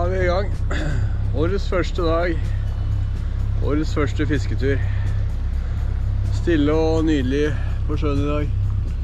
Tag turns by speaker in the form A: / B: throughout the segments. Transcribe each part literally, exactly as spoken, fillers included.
A: er vi i gang. Årets første dag. Årets første fisketur. Stille og nydelig på sjøen i dag.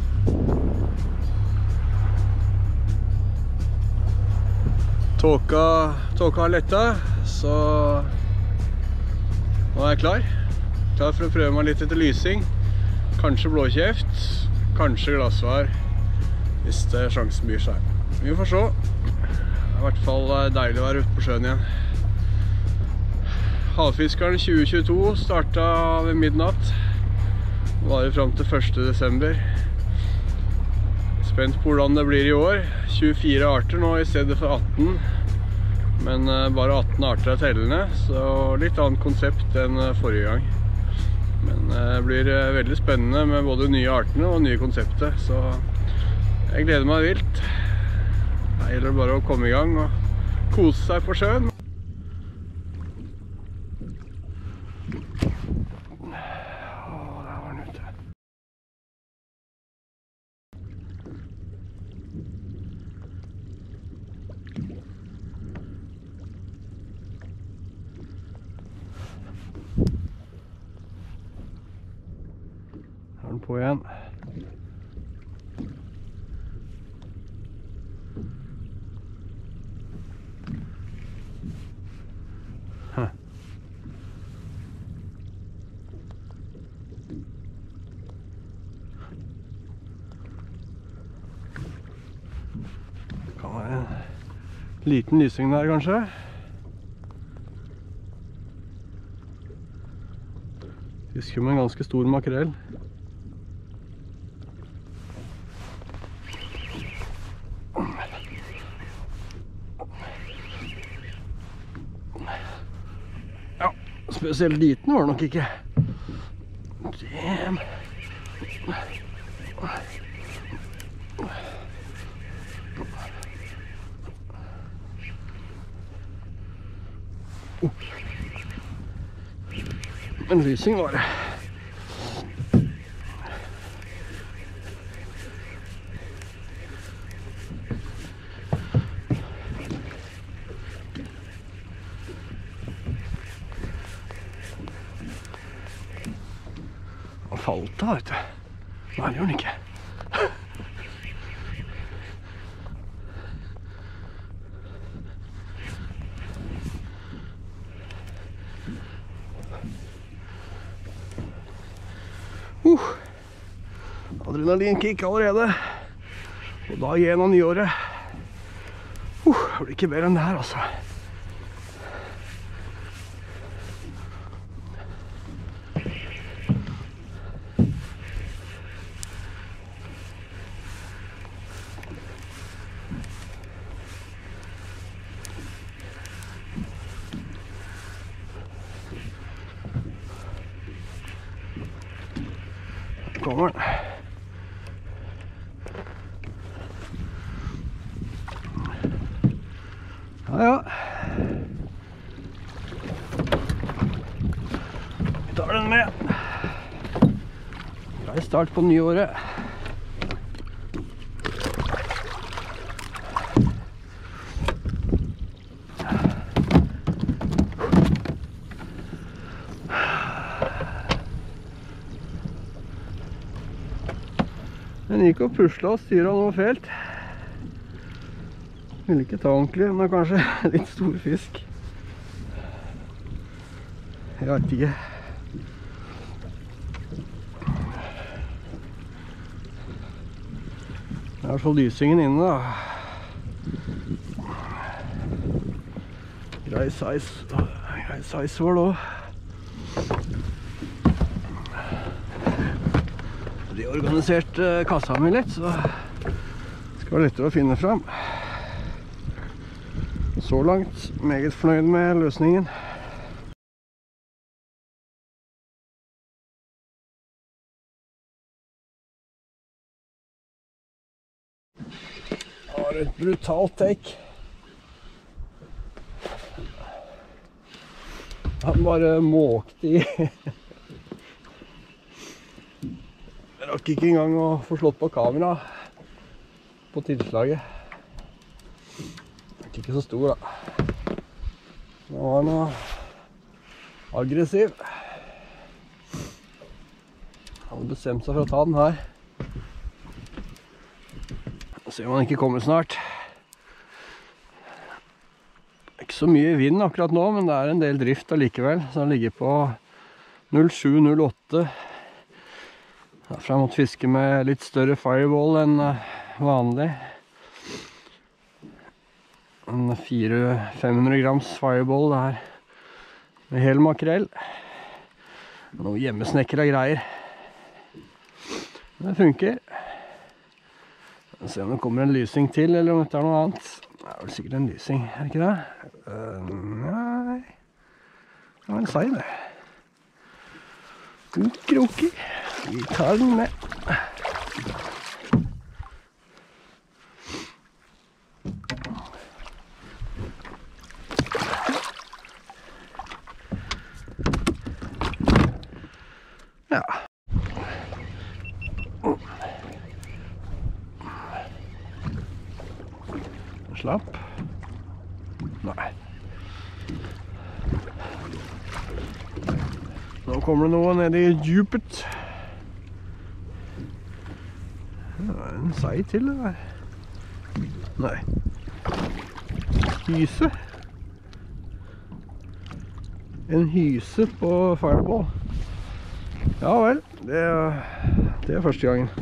A: Tåka, tåka har letta, så nå er jeg klar. Klar for å prøve meg litt etter lysing. Kanskje blåkjeft, kanskje glassvær, hvis det sjansen byr seg. Vi får se. Det er i hvert fall deilig å være ute på sjøen igjen. Havfiskeren tjue tjueto startet ved midnatt. Varer frem til første desember. Spent på hvordan det blir i år. tjuefire arter nå i stedet for atten. Men bare atten arter er tellende, så litt annet konsept enn forrige gang. Men det blir veldig spennende med både nye artene og nye konseptet, så jeg gleder meg vilt. Det gjelder bare å komme i gang og kose seg på sjøen. Her er den på igjen. Huh. Kan være en liten lysing der kanskje. Fisker med en ganske stor makrell. Ja, spesielt liten var det nok ikke. Damn. Oh. En lysing var det. Han falt da, vet du. Nei, gjør den ikke. Uh, adrenalinkick allerede. Og da igjen av nyåret. Uh, det blir ikke bedre enn det her, altså. Kommer den. Ja, ja. Vi tar den med. Grei start på nyåret. Den gikk og puslet og styret noe felt. Ville ikke ta ordentlig, men kanskje litt stor fisk. Jeg vet ikke. Det er i hvert fall lysingen inne da. Grei size, grei size var det også. De organiserte kassa mi litt, så det skal være lettere å finne frem. Så langt, meget fornøyd med løsningen. Det var et brutalt take. Han bare måkte i. Jeg rakk ikke engang å få slått på kamera på tilslaget. Den er ikke så stor da. Nå var han noe aggressiv. Han hadde bestemt seg for å ta den her. Se om han ikke kommer snart. Det er ikke så mye vind akkurat nå, men det er en del drift allikevel. Så han ligger på null sju null åtte. Derfor har jeg måttet fiske med litt større fireball enn vanlig. En fire til fem hundre grams fireball der med hel makrell. Noe hjemmesnekkere greier. Det funker. Vi får se om det kommer en lysing til, eller om dette er noe annet. Det er vel sikkert en lysing, er det ikke det? Uh, nei. Det var en sei, det. Ok, ok. Vi tar den med. Ja. Slapp. Nei. Nå kommer det noe nede i djupet. Det er en sei til, det der. Nei. Hyse. En hyse på fireball. Ja vel, det er, det er første gangen.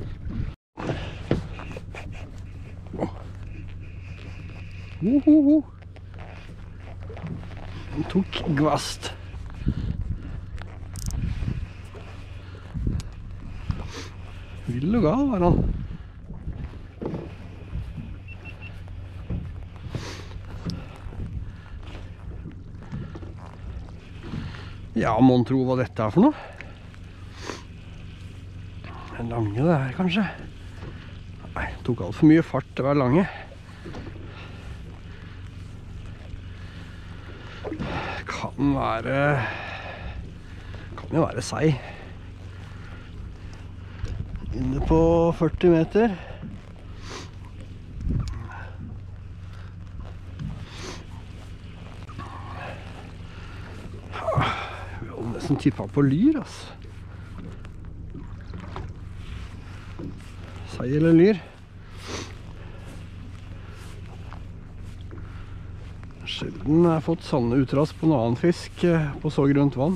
A: Uhuhu. Den tok gvast. Vill og gal var han. Ja, må tro hva dette er for noe. En lange det her, kanskje. Nei, tok alt for mye fart til å være lange. Kan være... Kan jo være sei. Inne på førti meter. Vi hadde nesten tippet på lyr, altså. Sei eller lyr. Sjelden har jeg fått sanne utras på noen annen fisk på så grunt vann.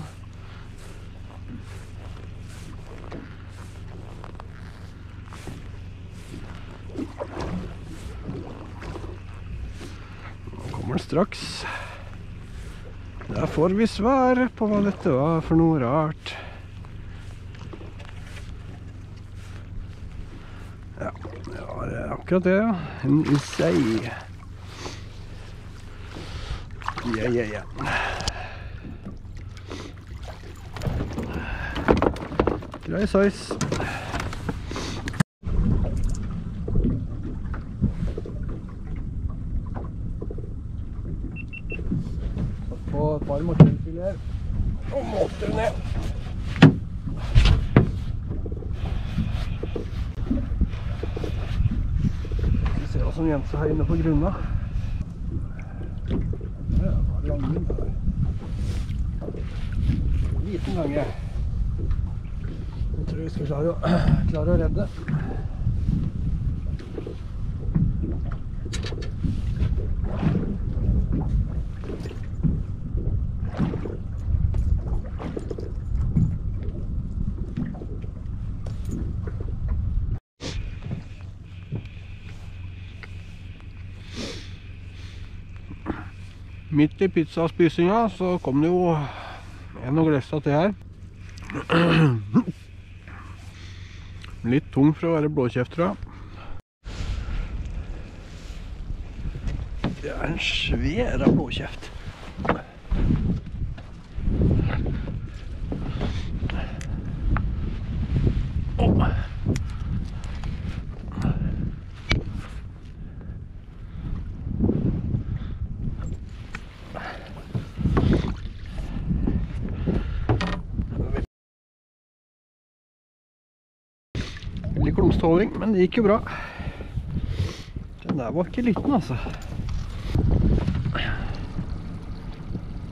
A: Nå kommer den straks. Der får vi svar på hva dette var for noe rart. Ja, det var akkurat det, ja. En sei. Ja, ja, ja. Grei size. Satt på et par makrellfileter og måter ned. Vi ser hva som gjemte seg her inne på grunna. Langen der. Liten lange. Jeg tror vi skal klare å, klare å redde. Midt i pizzaspisinga så kom det jo en og glefsa til her. Litt tung for å være blåkjeft, tror jeg. Det er en svær blåkjeft. Oh. Litt klumståling, men det gikk jo bra. Den der var ikke liten, altså.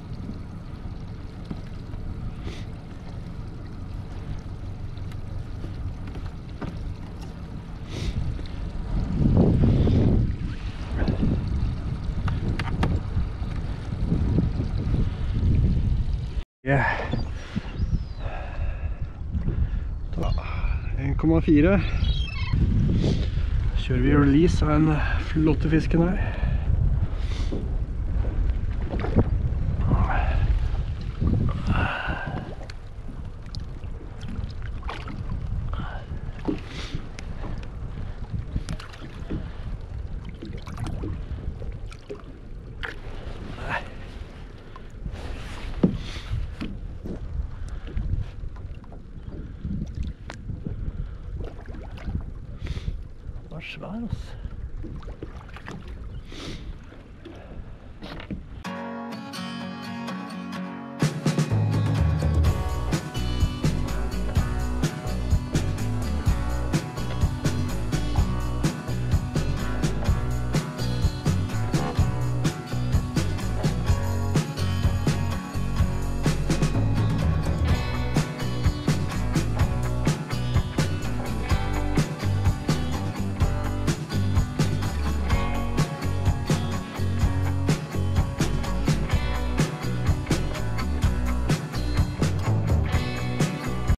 A: en komma fire. Kjører vi release av en flotte fisken her. Svær, altså.